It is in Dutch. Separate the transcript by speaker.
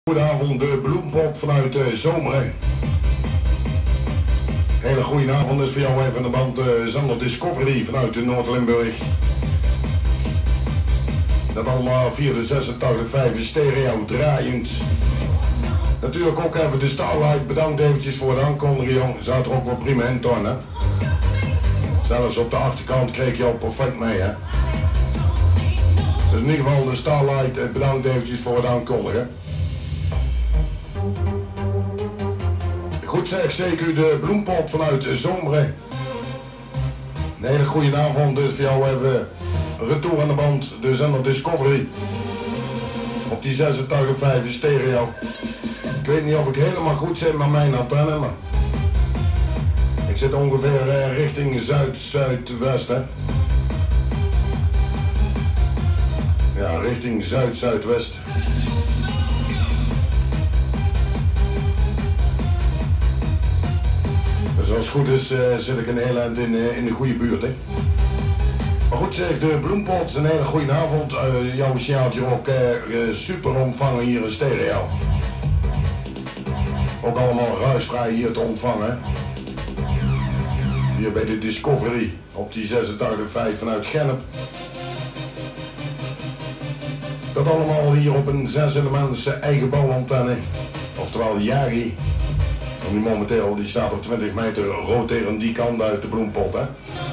Speaker 1: Goedenavond, de Bloempot vanuit Zomeren. Hele goede avond is voor jou even aan de band Zender Discovery vanuit Noord-Limburg. Dat allemaal via de 86.5 stereo draaiend. Natuurlijk ook even de Starlight, bedankt eventjes voor de aankondiging. Zat er ook wel prima in toon, hè. Zelfs op de achterkant kreeg je al perfect mee, hè. Dus in ieder geval de Starlight, bedankt eventjes voor de aankondiging. Goed zeg, zeker de Bloempot vanuit Zomeren. Een hele goede avond, dus voor jou even retour aan de band, de Zender Discovery. Op die 86.5 stereo. Ik weet niet of ik helemaal goed zit met mijn antenne, maar ik zit ongeveer richting zuid-zuidwest, hè. Ja, richting zuid-zuidwest. Dus als het goed is, zit ik een heel eind in de goede buurt, hè. Maar goed zeg, de Bloempot, een hele goede avond. Jouw signaaltje ook super ontvangen hier in stereo. Ook allemaal ruisvrij hier te ontvangen. Hier bij de Discovery op die 86.5 vanuit Gennep. Dat allemaal hier op een 6 elements eigen bouwantenne. Oftewel Yagi. En die momenteel die staat op 20 meter roterend die kant uit de Bloempot, hè.